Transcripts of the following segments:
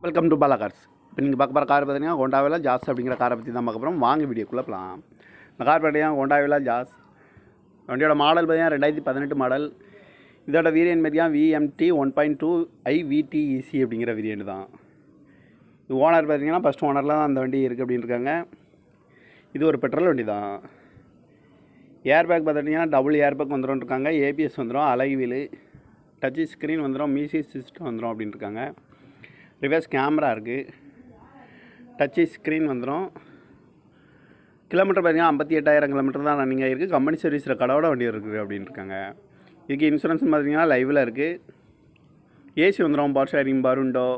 Welcome to Bala cars. இப்போ நீங்கள் பார்க்க போகிற கார் பார்த்தீங்கன்னா ஹோண்டாவில் ஜாஸ் அப்படிங்கிற காரை பற்றி தான் பார்க்க போகிறோம். வாங்க வீடியோக்குள்ளே போகலாம். இந்த கார் பார்த்தீங்கன்னா ஹோண்டாவில் ஜாஸ். வண்டியோட மாடல் பார்த்தீங்கன்னா 2018 மாடல். இதோட வேரியன்ட் பார்த்தீங்கன்னா VMT 1.2 IVTEC அப்படிங்கிற வேரியன்ட் தான். இது ஓனர் பார்த்தீங்கன்னா ஃபஸ்ட் ஓனரில் தான் அந்த வண்டி இருக்குது அப்படின்னு இருக்காங்க. இது ஒரு பெட்ரோல் வண்டி தான். ஏர் பேக் பார்த்துட்டிங்கன்னா டபுள் ஏர் பேக் வந்துடும் இருக்காங்க. ABS வந்துடும், அலாய் வீலு, டச் ஸ்க்ரீன் வந்துடும், மியூசிக் சிஸ்டம் வந்துடும் அப்படின்னு இருக்காங்க. ரிவர்ஸ் கேமரா இருக்குது, டச் ஸ்க்ரீன் வந்துடும். கிலோமீட்டர் பார்த்தீங்கன்னா 58,000 கிலோமீட்டர் தான் ரன்னிங் ஆகிருக்கு. கம்பெனி சர்வீஸில் கடவோட வண்டி இருக்குது அப்படின்னு இருக்காங்க. இதுக்கு இன்சூரன்ஸ் பார்த்தீங்கன்னா லைவில் இருக்குது. ஏசி வந்துடும், பவர் ஷேரிங், பருண்டோ.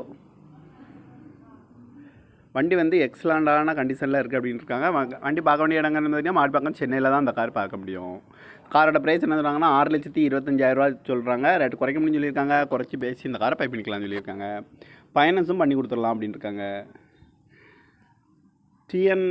வண்டி வந்து எக்ஸலண்டான கண்டிஷனில் இருக்குது அப்படின்னு இருக்காங்க. வண்டி பார்க்க வேண்டிய இடங்கள்னு பார்த்தீங்கன்னா மாடிப்பாக்கம், சென்னையில் தான் அந்த கார் பார்க்க முடியும். காரோட ப்ரைஸ் என்ன சொல்கிறாங்கன்னா 6,25,000 சொல்கிறாங்க. ரேட்டு குறைக்க முடியும்னு சொல்லியிருக்காங்க. குறைச்சி பேசி இந்த காரை பை பண்ணிக்கலாம்னு சொல்லியிருக்காங்க. ஃபைனான்ஸும் பண்ணி கொடுத்துடலாம் அப்படின்னு இருக்காங்க. TN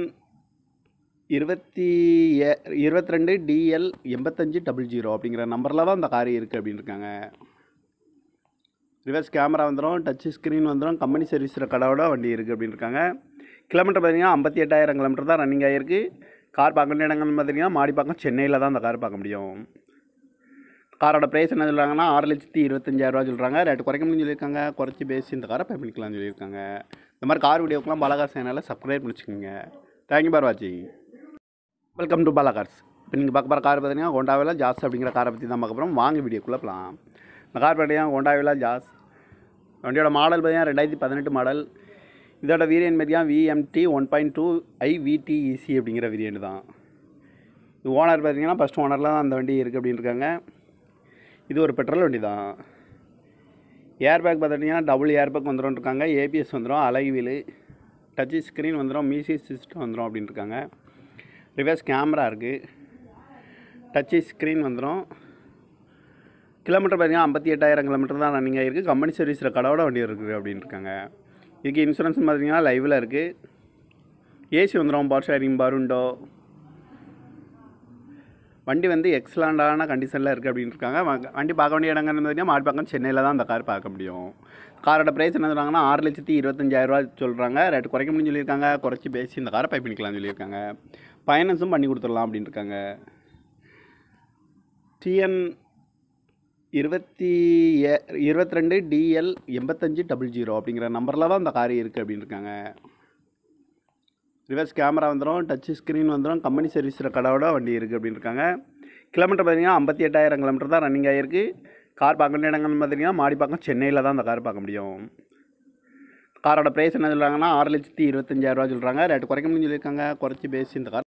22 DL 8500 அப்படிங்கிற நம்பரில் தான் இந்த கார் இருக்குது அப்படின்னு இருக்காங்க. ரிவர்ஸ் கேமரா வந்துடும், டச் ஸ்க்ரீன் வந்துடும், கம்பெனி சர்வீஸில் கடவோட வண்டி இருக்குது அப்படின்னு இருக்காங்க. கிலோமீட்டர் பார்த்தீங்கன்னா 58,000 கிலோமீட்டர் தான் ரன்னிங் ஆகிருக்கு. கார் பார்க்க வேண்டிய இடங்கள்னு பார்த்தீங்கன்னா மாடிப்பாக்கம், சென்னையில் தான் அந்த கார் பார்க்க முடியும். காரோட ப்ரைஸ் என்ன சொல்கிறாங்கன்னா 6,25,000 சொல்கிறாங்க. ரேட்டு குறைக்க முடியும்னு சொல்லியிருக்காங்க. குறைச்சி பேசி இந்த காரை பை பண்ணிக்கலாம்னு சொல்லியிருக்காங்க. இந்த மாதிரி கார் வீடியோக்கெலாம் பாலா கார்ஸ் சேனலை சப்ஸ்கிரைப் பண்ணிச்சுக்கோங்க. தேங்க்யூ ஃபார் வாட்சிங். Welcome to Bala cars. இப்போ நீங்கள் பார்க்க போகிற கார் பார்த்தீங்கன்னா ஹோண்டாவில் ஜாஸ் அப்படிங்கிற காரை பற்றி தான் பார்க்க போகிறோம். வாங்க வீடியோக்குள்ளே போகலாம். இந்த கார் பார்த்தீங்கன்னா ஹோண்டாவில் ஜாஸ். வண்டியோட மாடல் பார்த்தீங்கன்னா 2018 மாடல். இதோட வேரியன்ட் பார்த்தீங்கன்னா VMT 1.2 IVTEC அப்படிங்கிற வேரியன்ட் தான். இது ஓனர் பார்த்தீங்கன்னா ஃபஸ்ட் ஓனரில் தான் அந்த வண்டி இருக்குது அப்படின்னு இருக்காங்க. இது ஒரு பெட்ரோல் வண்டி தான். ஏர் பேக் பார்த்துட்டிங்கன்னா டபுள் ஏர் பேக் வந்துடும் இருக்காங்க. ABS வந்துடும், அலாய் வீலு, டச் ஸ்க்ரீன் வந்துடும், மியூசிக் சிஸ்டம் வந்துடும் அப்படின்னு இருக்காங்க. ரிவர்ஸ் கேமரா இருக்குது, டச் ஸ்க்ரீன் வந்துடும். கிலோமீட்டர் பார்த்தீங்கன்னா 58,000 கிலோமீட்டர் தான் ரன்னிங் ஆகிருக்கு. கம்பெனி சர்வீஸில் கடவோட வண்டி இருக்குது அப்படின்னு இருக்காங்க. இதுக்கு இன்சூரன்ஸ் பார்த்தீங்கன்னா லைவில் இருக்குது. ஏசி வந்துடும், பவர் ஷேரிங், பருண்டோ. வண்டி வந்து எக்ஸலண்டான கண்டிஷனில் இருக்குது அப்படின்னு இருக்காங்க. வண்டி பார்க்க வேண்டிய இடங்கள்னு பார்த்தீங்கன்னா மாடிப்பாக்கம், சென்னையில் தான் அந்த கார் பார்க்க முடியும். காரோட ப்ரைஸ் என்ன சொல்கிறாங்கன்னா 6,25,000 சொல்கிறாங்க. ரேட்டு குறைக்க முடியும்னு சொல்லியிருக்காங்க. குறைச்சி பேசி இந்த காரை பை பண்ணிக்கலாம்னு சொல்லியிருக்காங்க. ஃபைனான்ஸும் பண்ணி கொடுத்துடலாம் அப்படின்னு இருக்காங்க. TN 22 DL 8500 அப்படிங்கிற நம்பரில் தான் இந்த கார் இருக்குது அப்படின்னு இருக்காங்க. ரிவர்ஸ் கேமரா வந்துடும், டச் ஸ்க்ரீன் வந்துடும், கம்பெனி சர்வீஸில் கடவோட வண்டி இருக்குது அப்படின்னு இருக்காங்க. கிலோமீட்டர் பார்த்தீங்கன்னா 58,000 கிலோமீட்டர் தான் ரன்னிங் ஆகிருக்கு. கார் பார்க்க வேண்டிய இடங்கள்னு பார்த்தீங்கன்னா மாடிப்பாக்கம், சென்னையில் தான் அந்த கார் பார்க்க முடியும். காரோட ப்ரைஸ் என்ன சொல்கிறாங்கன்னா 6,25,000 சொல்கிறாங்க. ரேட்டு குறைக்க முடியும்னு சொல்லியிருக்காங்க. குறைச்சி பேசி இந்த கார்